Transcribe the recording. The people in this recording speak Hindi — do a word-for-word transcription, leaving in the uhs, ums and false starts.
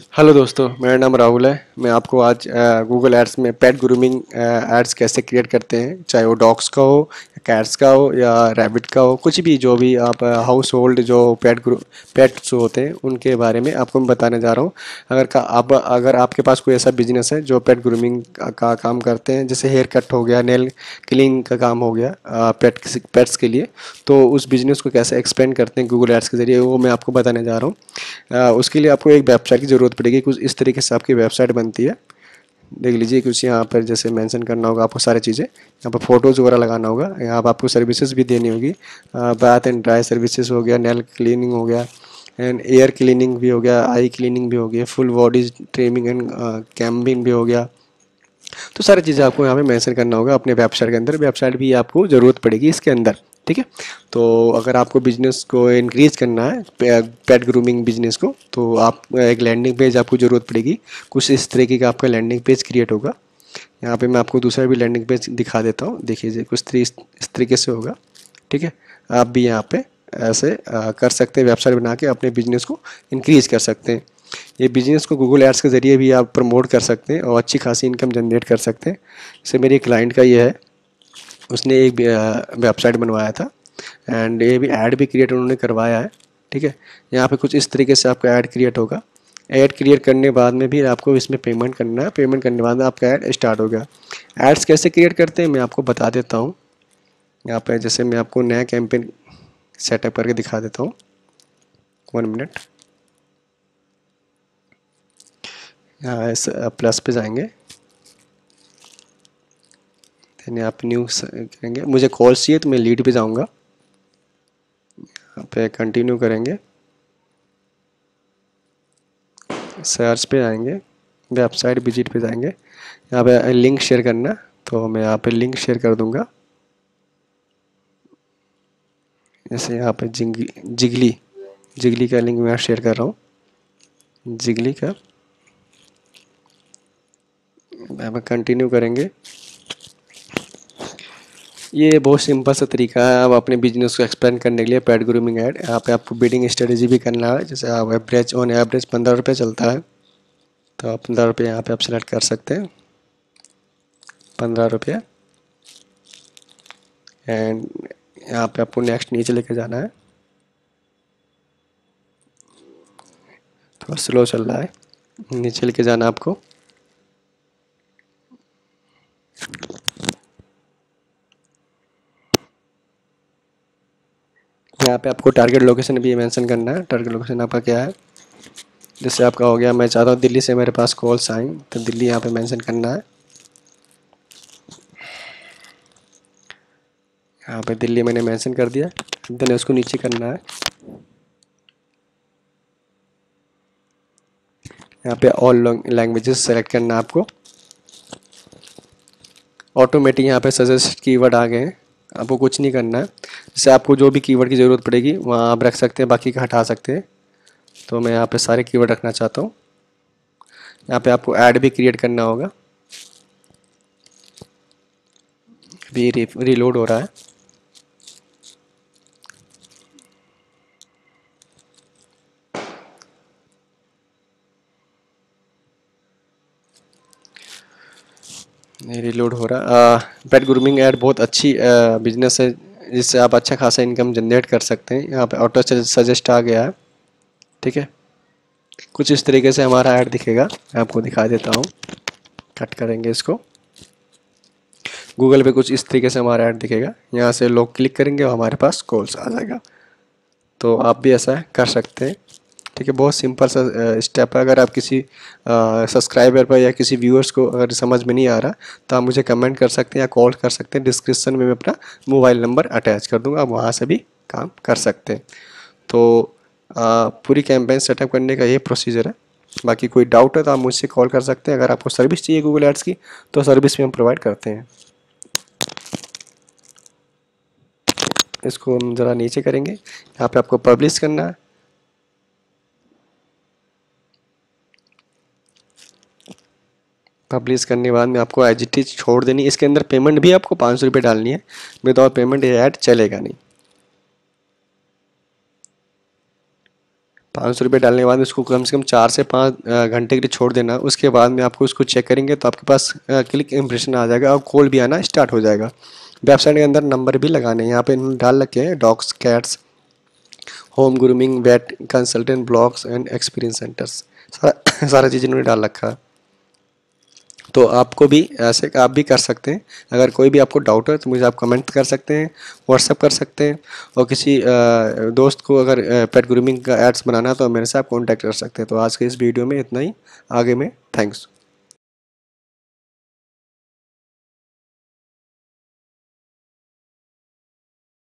हेलो दोस्तों, मेरा नाम राहुल है। मैं आपको आज गूगल एड्स में पेट ग्रूमिंग एड्स कैसे क्रिएट करते हैं, चाहे वो डॉग्स का हो या कैट्स का हो या रैबिट का हो, कुछ भी जो भी आप हाउस होल्ड जो पेट ग्रू पेट्स होते हैं उनके बारे में आपको मैं बताने जा रहा हूँ। अगर का आप अगर आपके पास कोई ऐसा बिजनेस है जो पेट ग्रूमिंग का, का काम करते हैं, जैसे हेयर कट हो गया, नेल क्लीनिंग का काम हो गया पेट पेट्स के लिए, तो उस बिज़नेस को कैसे एक्सपेंड करते हैं गूगल एड्स के ज़रिए, वो मैं आपको बताने जा रहा हूँ। अ, उसके लिए आपको एक वेबसाइट की ज़रूरत पड़ेगी। कुछ इस तरीके से आपकी वेबसाइट बनती है। देख लीजिए, कुछ यहाँ पर जैसे मेंशन करना होगा आपको सारी चीज़ें। यहाँ पर फ़ोटोज़ वगैरह लगाना होगा। यहाँ पर आपको सर्विसेज भी देनी होगी। बाथ एंड ड्राई सर्विसेज हो गया, नेल क्लीनिंग हो गया, एंड एयर क्लीनिंग भी हो गया, आई क्लीनिंग भी हो गया, full body trimming and combing भी हो गया। तो सारी चीज़ें आपको यहाँ पे मेंशन करना होगा अपने वेबसाइट के अंदर। वेबसाइट भी आपको ज़रूरत पड़ेगी इसके अंदर, ठीक है। तो अगर आपको बिजनेस को इंक्रीज करना है, पेट ग्रूमिंग बिजनेस को, तो आप एक लैंडिंग पेज आपको ज़रूरत पड़ेगी। कुछ इस तरीके का आपका लैंडिंग पेज क्रिएट होगा। यहाँ पे मैं आपको दूसरा भी लैंडिंग पेज दिखा देता हूँ। देखिए कुछ तरी- इस तरीके से होगा, ठीक है। आप भी यहाँ पे ऐसे आ, कर सकते हैं, वेबसाइट बना के अपने बिजनेस को इंक्रीज कर सकते हैं। ये बिजनेस को गूगल एड्स के ज़रिए भी आप प्रमोट कर सकते हैं और अच्छी खासी इनकम जनरेट कर सकते हैं। जैसे मेरे क्लाइंट का ये है, उसने एक वेबसाइट बनवाया था एंड ये भी ऐड भी क्रिएट उन्होंने करवाया है, ठीक है। यहाँ पे कुछ इस तरीके से आपका ऐड क्रिएट होगा। ऐड क्रिएट करने के बाद में भी आपको इसमें पेमेंट करना है। पेमेंट करने के बाद में आपका ऐड स्टार्ट हो गया। एड्स कैसे क्रिएट करते हैं मैं आपको बता देता हूँ। यहाँ पे जैसे मैं आपको नया कैंपेन सेटअप करके दिखा देता हूँ। One minute. यहाँ इस प्लस पे जाएंगे, देन यहाँ पे न्यू करेंगे। मुझे कॉल्स चाहिए तो मैं लीड पे जाऊँगा। यहाँ पे कंटिन्यू करेंगे, सर्च पे आएंगे, वेबसाइट विजिट पे जाएंगे। यहाँ पे लिंक शेयर करना, तो मैं यहाँ पे लिंक शेयर कर दूंगा। जैसे यहाँ पे जिंगली जिगली जिगली का लिंक मैं शेयर कर रहा हूँ। जिगली का यहाँ पे कंटिन्यू करेंगे। ये बहुत सिंपल सा तरीका है आप अपने बिजनेस को एक्सपेंड करने के लिए, पेट ग्रूमिंग ऐड। यहाँ पे आपको बिडिंग स्ट्रेटेजी भी करना है। जैसे आप एवरेज ऑन एवरेज पंद्रह रुपये चलता है, तो आप पंद्रह रुपये यहाँ पे आप सेलेक्ट कर सकते हैं, पंद्रह रुपये। एंड यहाँ पे आपको नेक्स्ट नीचे लेके जाना है। थोड़ा स्लो चल रहा है, नीचे लेके जाना आपको। यहाँ पे आपको टारगेट लोकेशन भी मेंशन करना है। टारगेट लोकेशन आपका क्या है, जैसे आपका हो गया मैं चाहता हूँ दिल्ली से मेरे पास कॉल्स आएँ, तो दिल्ली यहाँ पे मेंशन करना है। यहाँ पे दिल्ली मैंने मेंशन कर दिया, देन उसको नीचे करना है। यहाँ पे ऑल लैंग्वेजेस सेलेक्ट करना है आपको। ऑटोमेटिक यहाँ पे सजेस्ट कीवर्ड आ गए हैं, आपको कुछ नहीं करना है। जैसे आपको जो भी कीवर्ड की ज़रूरत पड़ेगी वहाँ आप रख सकते हैं, बाकी का हटा सकते हैं। तो मैं यहाँ पे सारे कीवर्ड रखना चाहता हूँ। यहाँ पे आपको ऐड भी क्रिएट करना होगा। अभी री, रीलोड हो रहा है। नहीं रीलोड हो रहा। पेट ग्रूमिंग ऐड बहुत अच्छी बिजनेस है, जिससे आप अच्छा खासा इनकम जनरेट कर सकते हैं। यहाँ पे ऑटो सजेस्ट आ गया है, ठीक है। कुछ इस तरीके से हमारा ऐड दिखेगा, मैं आपको दिखा देता हूँ। कट करेंगे इसको। गूगल पे कुछ इस तरीके से हमारा ऐड दिखेगा। यहाँ से लोग क्लिक करेंगे और हमारे पास कॉल्स आ जाएगा। तो आप भी ऐसा कर सकते हैं, ठीक है। बहुत सिंपल सा स्टेप है। अगर आप किसी सब्सक्राइबर पर या किसी व्यूअर्स को अगर समझ में नहीं आ रहा, तो आप मुझे कमेंट कर सकते हैं या कॉल कर सकते हैं। डिस्क्रिप्शन में मैं अपना मोबाइल नंबर अटैच कर दूंगा, आप वहाँ से भी काम कर सकते हैं। तो आ, पूरी कैंपेन सेटअप करने का ये प्रोसीजर है। बाकी कोई डाउट है तो आप मुझसे कॉल कर सकते हैं। अगर आपको सर्विस चाहिए गूगल एड्स की, तो सर्विस भी हम प्रोवाइड करते हैं। इसको हम ज़रा नीचे करेंगे। यहाँ पे आपको पब्लिश करना है। पब्लिश करने के बाद में आपको एज इट इज छोड़ देनी। इसके अंदर पेमेंट भी आपको पाँच सौ रुपये डालनी है। विदाउट पेमेंट ये ऐड चलेगा नहीं। पाँच सौ रुपये डालने के बाद उसको कम से कम चार से पाँच घंटे के लिए छोड़ देना। उसके बाद में आपको उसको चेक करेंगे तो आपके पास क्लिक इम्प्रेशन आ जाएगा और कॉल भी आना स्टार्ट हो जाएगा। वेबसाइट के अंदर नंबर भी लगाने हैं, यहाँ पे इन्होंने डाल रखे हैं dogs, cats, home grooming, vet consultant, blogs and experience centres, सारा सारा चीज़ इन्होंने डाल रखा है। तो आपको भी ऐसे आप भी कर सकते हैं। अगर कोई भी आपको डाउट है तो मुझे आप कमेंट कर सकते हैं, व्हाट्सएप कर सकते हैं, और किसी दोस्त को अगर पेट ग्रूमिंग का एड्स बनाना है तो मेरे से आप कांटेक्ट कर सकते हैं। तो आज के इस वीडियो में इतना ही, आगे में थैंक्स।